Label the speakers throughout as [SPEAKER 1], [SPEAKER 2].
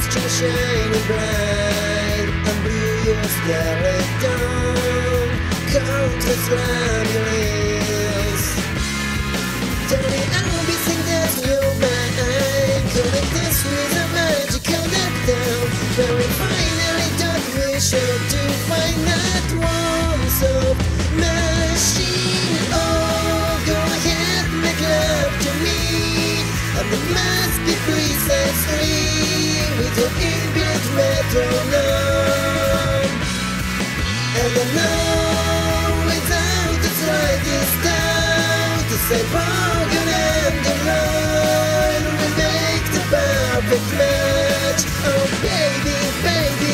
[SPEAKER 1] still shining bright, and blue your skeleton, countless labyrinths. Tell me I'll be sing that in your mind, connect this with a magical lockdown, where we finally thought we should to find that warmth of machine. Oh, go ahead, make love to me, and it must be free, set free, with your inbuilt metronome. And I know without the slightest doubt, the same organ and the line will make the perfect match. Oh baby, baby.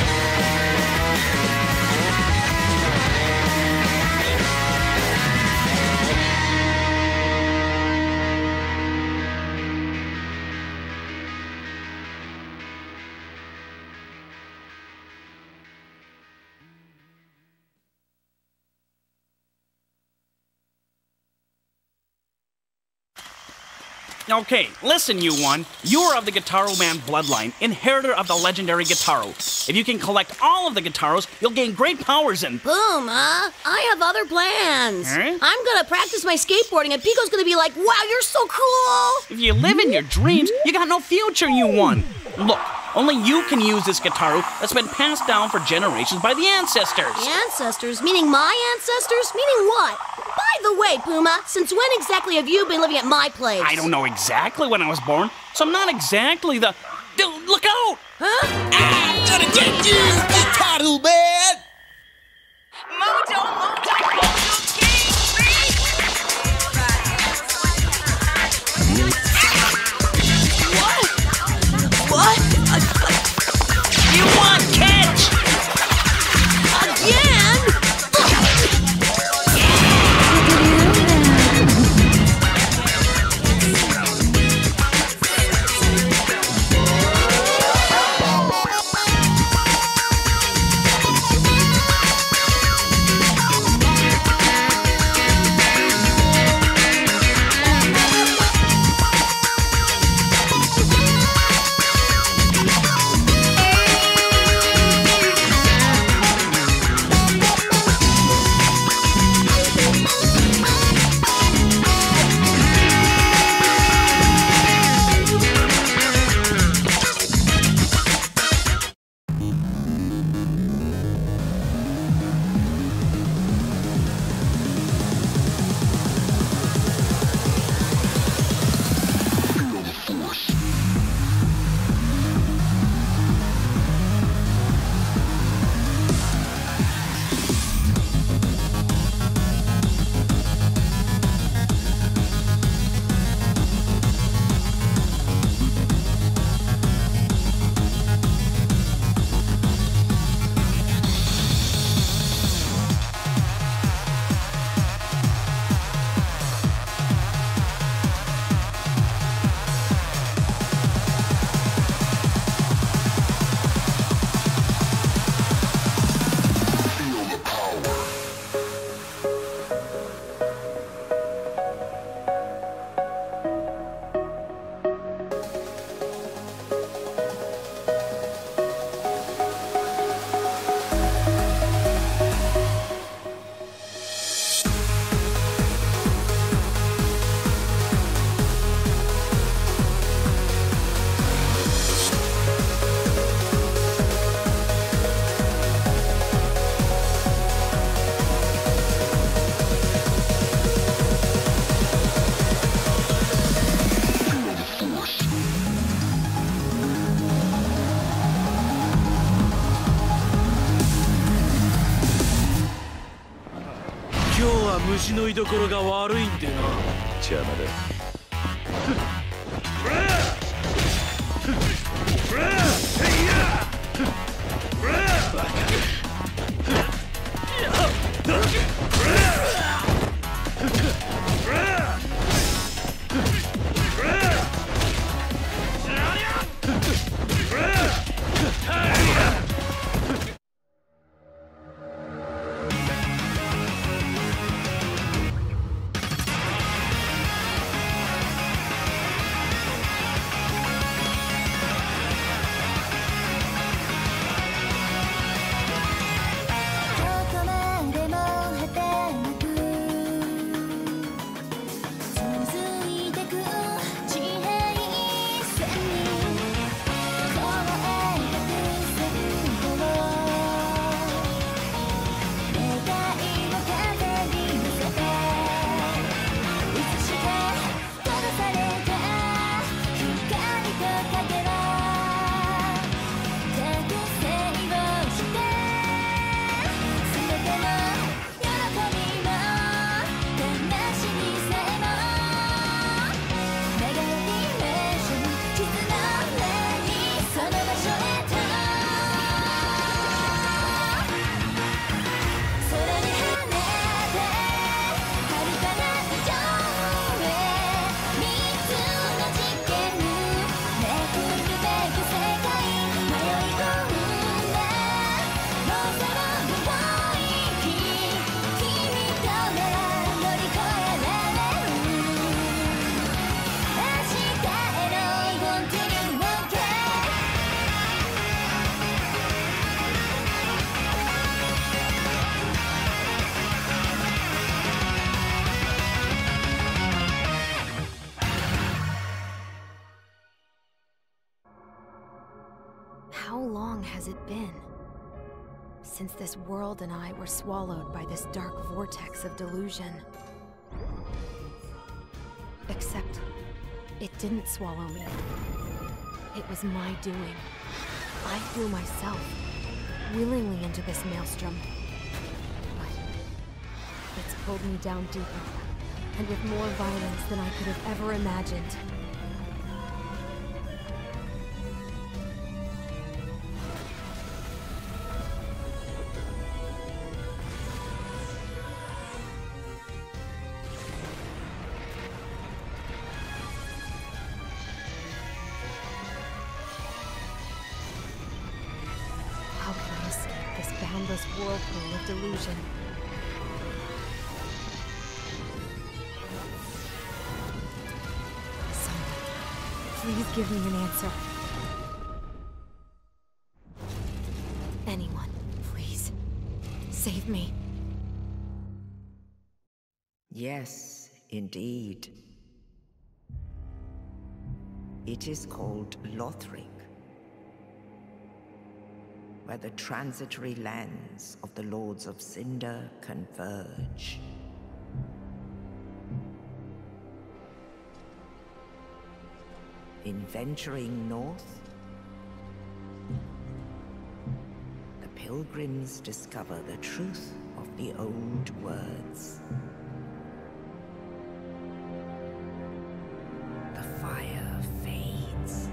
[SPEAKER 2] Okay, listen, you one. You are of the Gitaroo Man bloodline, inheritor of the legendary Gitaroo. If you can collect all of the Gitaroos, you'll gain great powers and...
[SPEAKER 3] Boom, huh? I have other plans.
[SPEAKER 2] Huh?
[SPEAKER 3] I'm gonna practice my skateboarding, and Pico's gonna be like, wow, you're so cool!
[SPEAKER 2] If you live in your dreams, you got no future, you one. Look, only you can use this Gitaroo that's been passed down for generations by the ancestors.
[SPEAKER 3] The ancestors? Meaning my ancestors? Meaning what? By the way, Puma, since when exactly have you been living at my place?
[SPEAKER 2] I don't know exactly when I was born, so I'm not exactly the... Dude, look out!
[SPEAKER 3] Huh?
[SPEAKER 4] I'm gonna get you, Gitaroo Man!
[SPEAKER 5] Mojo, King,
[SPEAKER 3] What?
[SPEAKER 2] You want catch!
[SPEAKER 3] Again?
[SPEAKER 6] 今日は虫の居所が悪いんでな。邪魔だ。
[SPEAKER 7] How long has it been since this world and I were swallowed by this dark vortex of delusion? Except, it didn't swallow me. It was my doing. I threw myself willingly into this maelstrom. But it's pulled me down deeper, and with more violence than I could have ever imagined. Boundless whirlpool of delusion. Someone, please give me an answer. Anyone, please. Save me.
[SPEAKER 8] Yes, indeed. It is called Lothric, where the transitory lands of the Lords of Cinder converge. In venturing north, the pilgrims discover the truth of the old words. The fire fades,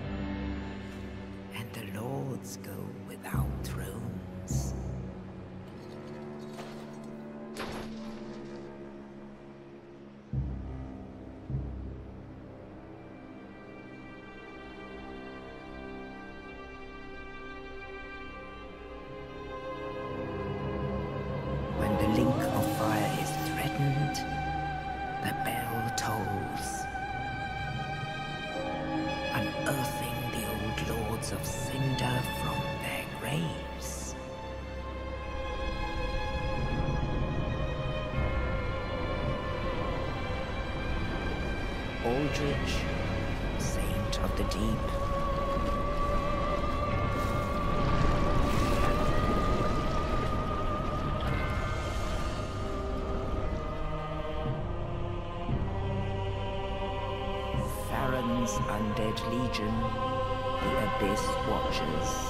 [SPEAKER 8] and the lords go without thrones. When the link of fire is threatened, the bell tolls, unearthing the old lords of Cinder from their graves. Aldrich, saint of the deep, Farron's undead legion, the Abyss Watchers.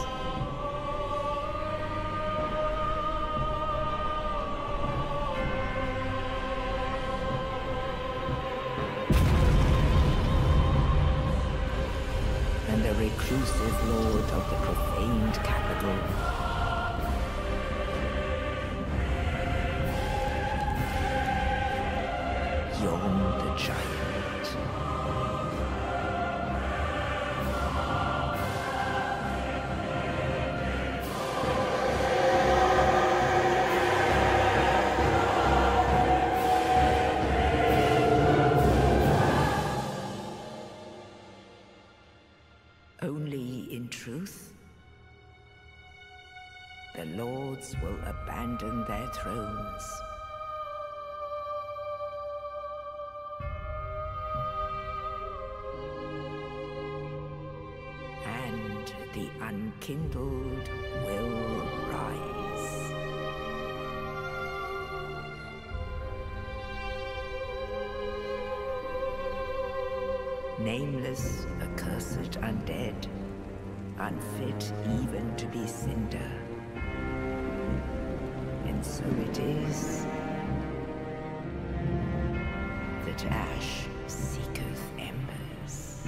[SPEAKER 8] And the reclusive lord of the profaned capital. Yom the Giant. Only in truth, the lords will abandon their thrones. And the unkindled will rise. Nameless, accursed undead, unfit even to be cinder. And so it is that ash seeketh embers.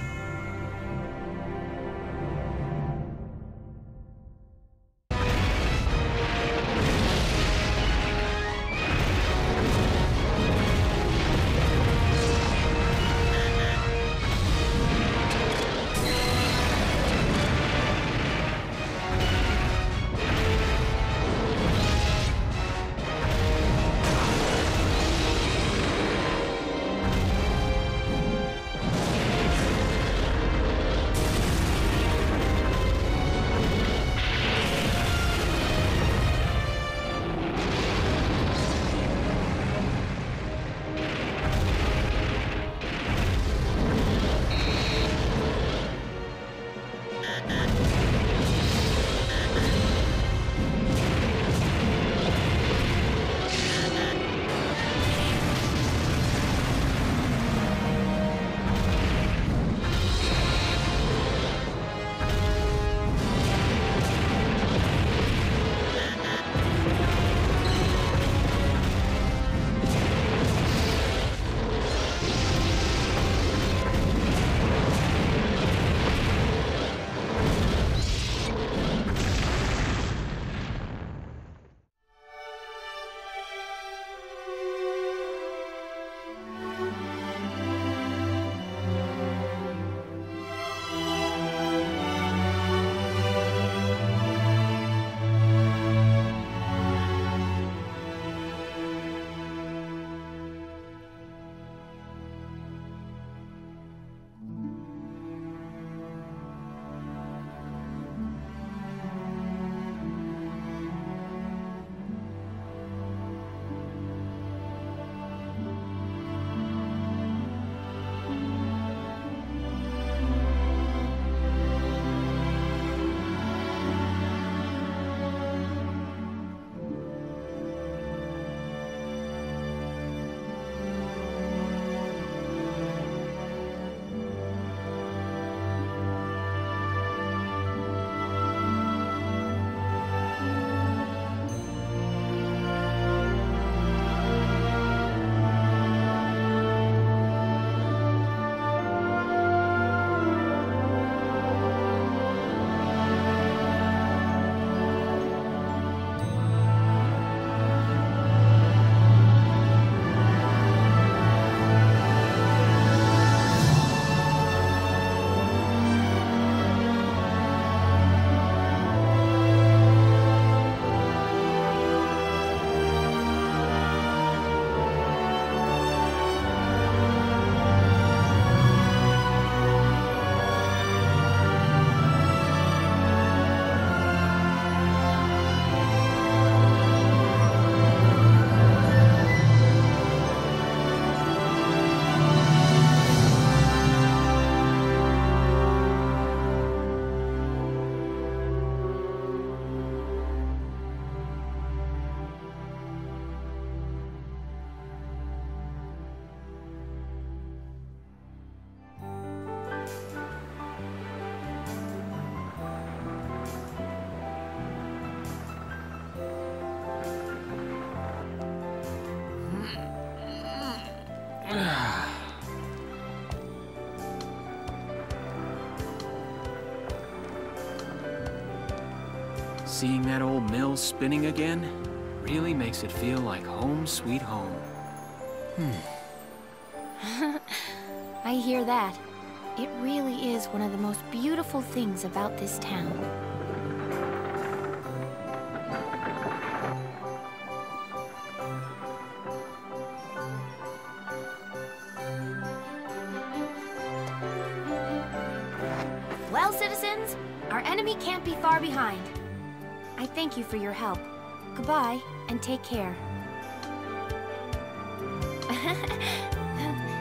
[SPEAKER 6] Seeing that old mill spinning again really makes it feel like home sweet home.
[SPEAKER 7] I hear that. It really is one of the most beautiful things about this town. Well, citizens, our enemy can't be far behind. I thank you for your help. Goodbye, and take care.